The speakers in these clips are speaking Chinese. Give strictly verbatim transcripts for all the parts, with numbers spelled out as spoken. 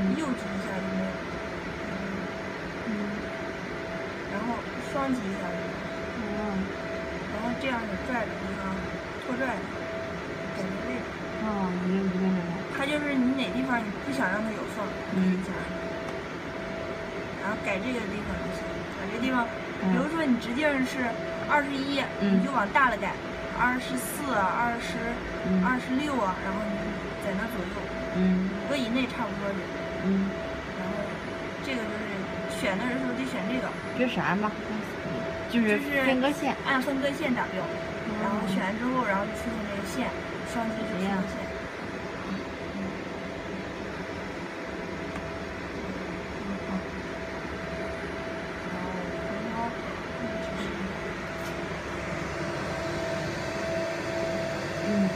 右挤一下就没有， 嗯， 然后双击一下就没有， 哦， 然后这样你拽着你看拖拽，改这位置。 哦，明明白了。 它就是你哪地方你不想让它有缝， 嗯， 加，然后改这个地方就行。改这地方， 嗯、 比如说你直径是二十一，你就往大了改，二十四啊，二十，二十六啊，然后你在那左右， 嗯， 五个以内差不多就， 嗯， 然后这个就是选的时候得选这个。 这啥嘛？就是分割线， 按分割线打标， 嗯、 然后选完之后，然后就出现这个线，双击是分割线。 嗯。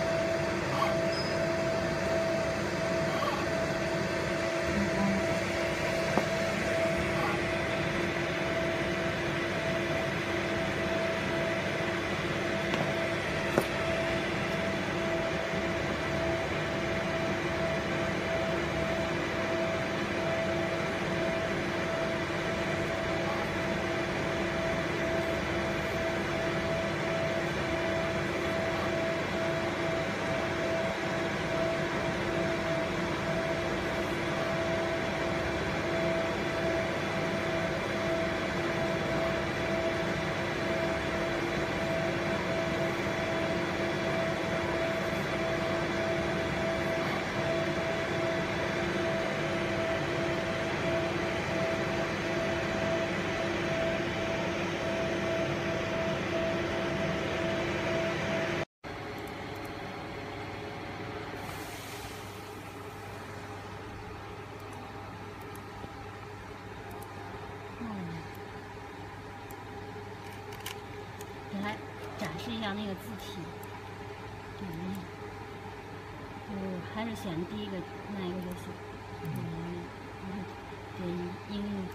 给它展示一下那个字体，点一下，就还是选第一个那一个就行。嗯，然后点英语。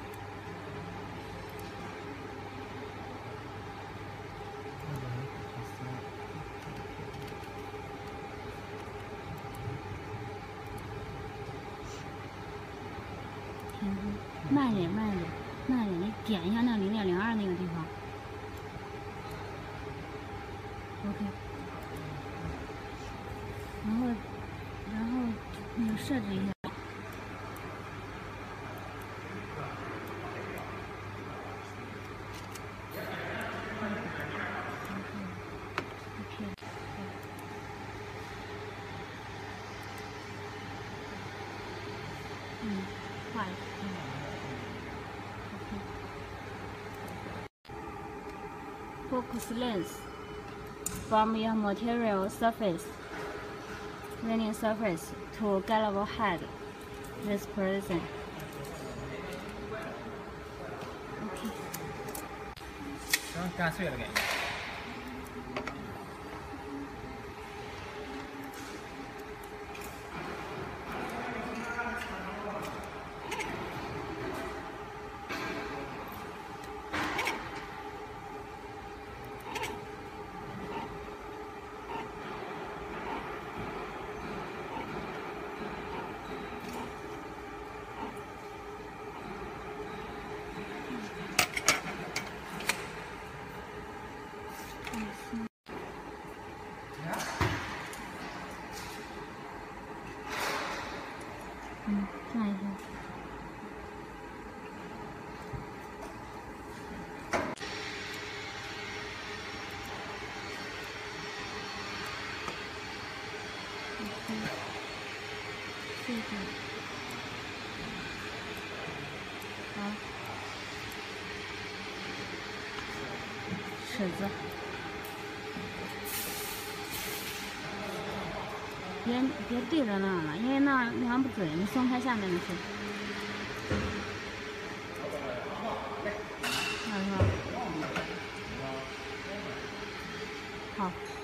慢点，慢点，慢点，你点一下那零点零二那个地方。OK， 然后，然后那个设置一下。嗯，画一下。Focus lens from your material surface, running surface to gallable head. This person. OK。 然后干碎了感觉。 嗯，转一下。这个，好，尺子。别别对着那儿了，因为那儿量不准，你松开下面的去。那是吧？好。